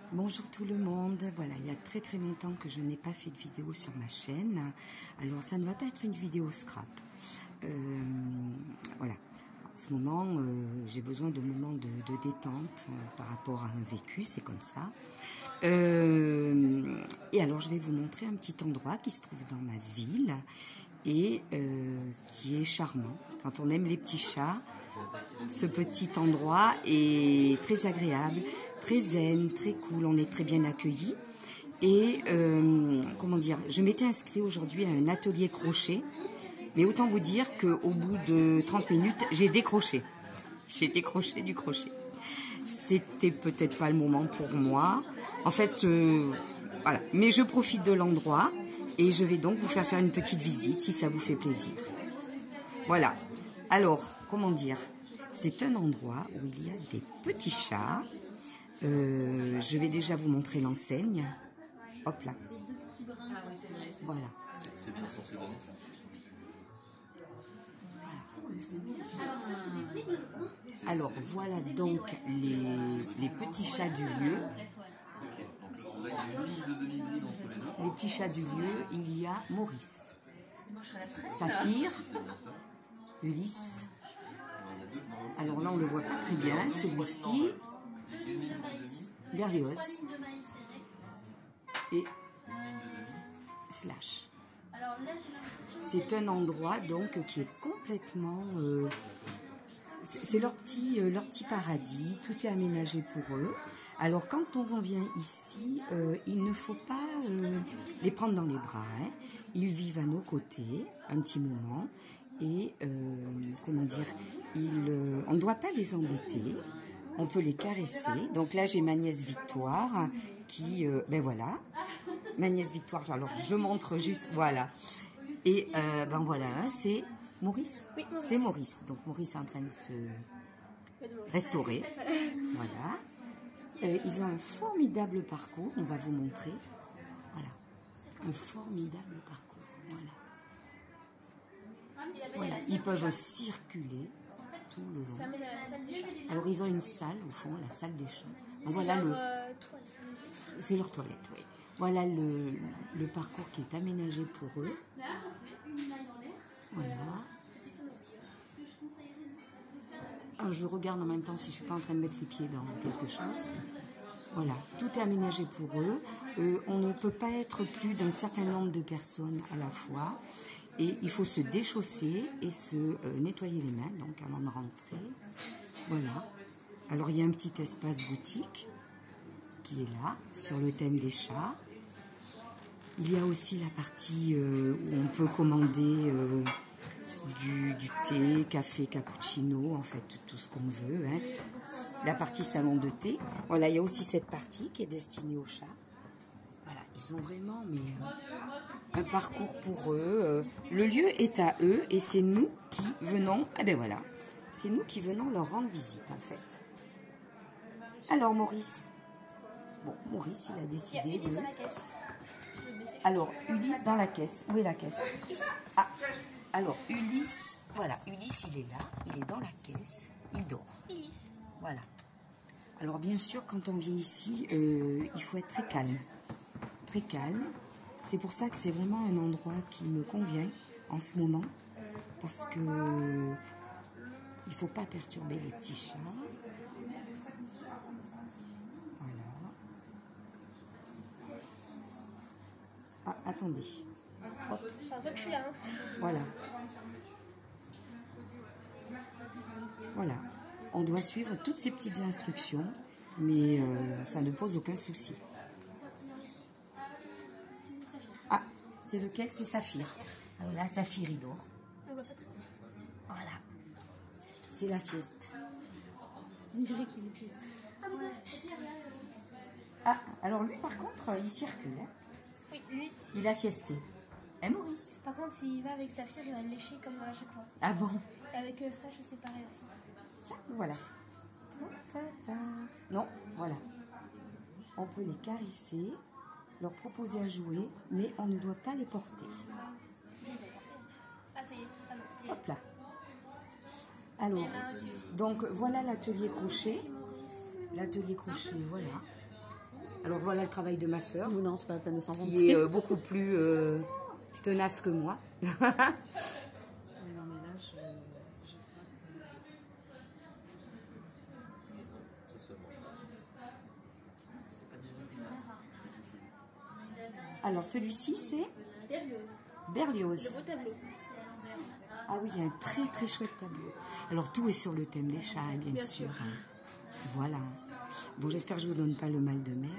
Bonjour tout le monde, voilà, il y a très longtemps que je n'ai pas fait de vidéo sur ma chaîne, alors ça ne va pas être une vidéo scrap, voilà, en ce moment j'ai besoin de moments de détente par rapport à un vécu, c'est comme ça, et alors je vais vous montrer un petit endroit qui se trouve dans ma ville et qui est charmant. Quand on aime les petits chats, ce petit endroit est très agréable, très zen, très cool, on est très bien accueillis. Et comment dire, je m'étais inscrit aujourd'hui à un atelier crochet, mais autant vous dire qu'au bout de 30 minutes, j'ai décroché. J'ai décroché du crochet. C'était peut-être pas le moment pour moi. En fait, voilà. Mais je profite de l'endroit et je vais donc vous faire une petite visite si ça vous fait plaisir. Voilà. Alors, comment dire, c'est un endroit où il y a des petits chats. Je vais déjà vous montrer l'enseigne. Hop là. Voilà. C'est bien censé donner ça. Alors voilà donc les petits chats du lieu. Les petits chats du lieu, il y a Maurice, Saphir, Ulysse. Alors là on le voit pas très bien, celui-ci, Berlioz et Slash. C'est un endroit donc qui est complètement... c'est leur petit paradis, tout est aménagé pour eux. Alors quand on vient ici, il ne faut pas les prendre dans les bras. Hein. Ils vivent à nos côtés un petit moment et comment dire, on ne doit pas les embêter. On peut les caresser. Donc là j'ai ma nièce Victoire qui, ben voilà, ma nièce Victoire. Alors je montre juste, voilà. Et ben voilà, c'est Maurice. Oui, Maurice. C'est Maurice. Donc Maurice est en train de se restaurer. Voilà. Ils ont un formidable parcours. On va vous montrer. Voilà. Un formidable parcours. Voilà. Voilà. Ils peuvent circuler tout le long. Alors ils ont une salle au fond, la salle des chats. Donc, voilà c'est leur toilette, oui. Voilà le parcours qui est aménagé pour eux. Voilà. Alors, je regarde en même temps si je ne suis pas en train de mettre les pieds dans quelque chose. Voilà, tout est aménagé pour eux. On ne peut pas être plus d'un certain nombre de personnes à la fois. Et il faut se déchausser et se nettoyer les mains, donc avant de rentrer. Voilà. Alors, il y a un petit espace boutique qui est là, sur le thème des chats. Il y a aussi la partie où on peut commander du thé, café, cappuccino, en fait, tout ce qu'on veut. Hein. La partie salon de thé. Voilà, il y a aussi cette partie qui est destinée aux chats. Voilà, ils ont vraiment un parcours pour eux. Le lieu est à eux et c'est nous qui venons, ah ben voilà, c'est nous qui venons leur rendre visite, en fait. Alors, Maurice. Bon, Maurice, il a décidé de... Alors, Ulysse dans la caisse. Où est la caisse? Ah, alors, Ulysse, voilà, Ulysse, il est là, il est dans la caisse, il dort. Ulysse. Voilà. Alors, bien sûr, quand on vient ici, il faut être très calme. Très calme. C'est pour ça que c'est vraiment un endroit qui me convient en ce moment. Parce que il ne faut pas perturber les petits chats. Ah, attendez. Hop. Que je suis là. Hein. Voilà. Voilà. On doit suivre toutes ces petites instructions, mais ça ne pose aucun souci. Ah, c'est lequel? C'est Saphir. Alors là, Saphir, il dort. Voilà. C'est la sieste. Ah, alors lui, par contre, il circule. Hein. Oui, lui. Il a siesté. Hein, Maurice? Par contre, s'il va avec Saphir, il va le lécher comme à chaque fois. Ah bon? Et avec Sacha, c'est pareil aussi. Tiens, voilà. Non, voilà. On peut les caresser, leur proposer à jouer, mais on ne doit pas les porter. Ah, ça y est. Ah, non. Hop là. Alors, donc voilà l'atelier crochet. L'atelier crochet, voilà. Alors voilà le travail de ma sœur, Non, c'est pas la peine de s'en qui vanter. est beaucoup plus tenace que moi. Non, mais là, Ça se mange pas. Alors celui-ci c'est Berlioz. Berlioz. Le beau tableau. Ah oui, il y a un très très chouette tableau. Alors tout est sur le thème des chats, bien sûr. Voilà. Bon, j'espère que je vous donne pas le mal de mer.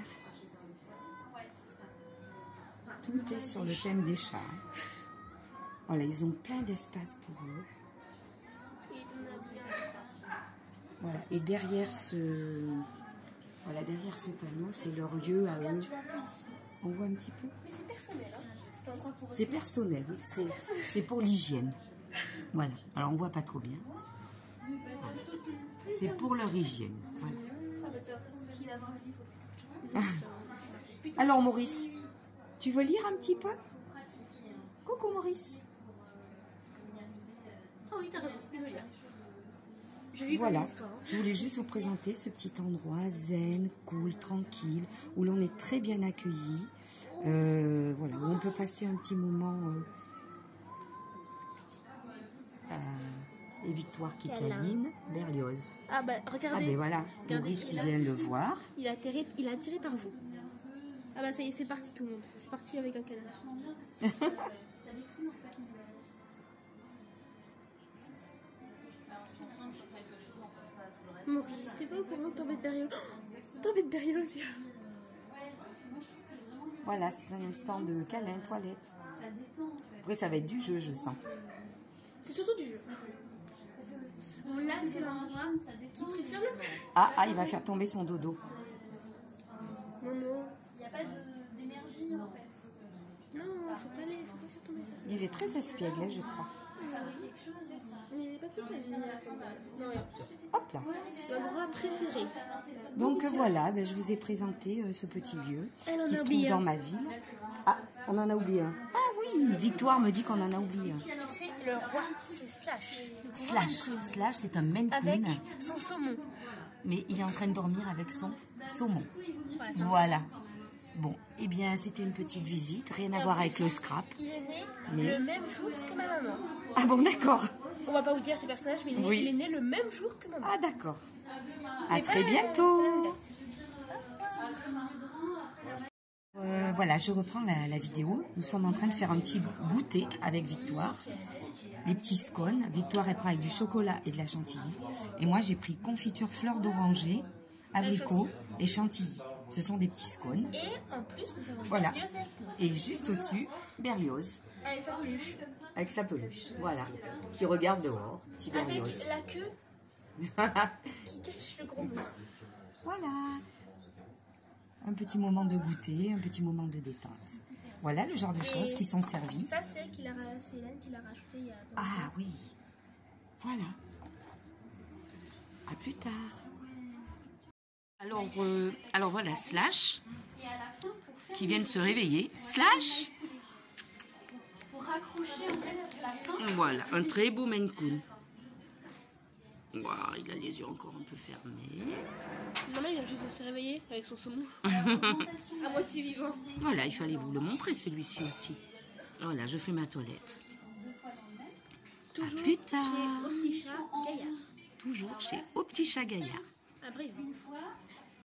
Tout est sur le thème des chats. Voilà, ils ont plein d'espace pour eux. Il est en habillé. Voilà. Et derrière derrière ce panneau, c'est leur lieu à eux. Tu vois un peu ici. On voit un petit peu. Mais c'est personnel, hein. C'est encore pour eux. C'est personnel, oui. C'est pour l'hygiène. Voilà. Alors on voit pas trop bien. C'est pour leur hygiène. Voilà. Ah bah tu as l'impression qu'il va avoir le livre. Désolée, je te- Alors Maurice, tu veux lire un petit peu? Coucou Maurice. Ah oui, t'as raison, je veux lire. Je vis Voilà, l'histoire. je voulais juste vous présenter ce petit endroit zen, cool, tranquille, où l'on est très bien accueilli. Voilà, où on peut passer un petit moment. Et Victoire qui Câlin. câline, Berlioz. Ah bah Ah regardez, ben voilà, Maurice qui vient le voir. il a attiré par vous. Ah bah ça y est, c'est parti tout le monde. C'est parti avec un canard. Maurice, t'es pas au courant que t'embêtes Berriolo? T'embêtes Berriolo aussi. Voilà, c'est un instant de câlin, toilette. Après, ça va être du jeu, je sens. C'est surtout du jeu. Bon là c'est l'endroit qui préfère le plus. Ah, il va faire tomber son dodo. Momo. Il n'y a pas d'énergie en fait. Non, faut pas faire tomber ça. Il est très espiègle, hein, je crois. Ça veut quelque chose. Mais il est pas tout à fait. Non, regarde. Hop là. L'endroit préféré. Donc voilà, ben, je vous ai présenté ce petit lieu Elle en qui a se trouve oublié dans un. ma ville. Ah, on en a oublié un. Ah oui, Victoire me dit qu'on en a oublié un. C'est le roi, c'est Slash. Slash, c'est un Maine Avec Coon, son saumon. mais il est en train de dormir avec son saumon. Voilà, ça. Voilà. Bon, eh bien, c'était une petite visite, rien à voir avec le scrap. Il est né Mais- le même jour que ma maman. Ah bon, d'accord. On va pas vous dire ses personnages, mais Oui. il est né le même jour que maman. Ah d'accord. À Mais très pas- bientôt. Voilà, je reprends la vidéo. Nous sommes en train de faire un petit goûter avec Victoire. Des petits scones. Victoire, elle prend avec du chocolat et de la chantilly. Et moi, j'ai pris confiture fleur d'oranger, abricot et chantilly. Ce sont des petits scones. Et en plus, nous avons Voilà. Berlioz avec nous. Et juste au-dessus, Berlioz, Avec sa peluche. avec sa peluche. Voilà. Qui regarde dehors. Petit Berlioz. Avec la queue qui cache le gros bout. Voilà. Un petit moment de goûter, un petit moment de détente. Voilà le genre de choses qui sont servies. Ça, c'est Hélène qui l'a rajouté il y a peu. Ah oui. Voilà. À plus tard. Alors voilà, Slash, Et à la fin, pour faire qui vient de se réveiller. Slash. pour raccrocher en fait la fin, Voilà, un très beau Maine Coon. Wow, il a les yeux encore un peu fermés. Maman, il vient juste de se réveiller avec son saumon. augmentation À moitié vivant. Voilà, il fallait vous le montrer celui-ci aussi. Voilà, je fais ma toilette. 2 fois dans le même. Toujours plus tard. chez Au Petit Chat Gaillard. Toujours chez Au Petit Chat Gaillard. À Brive. Une fois,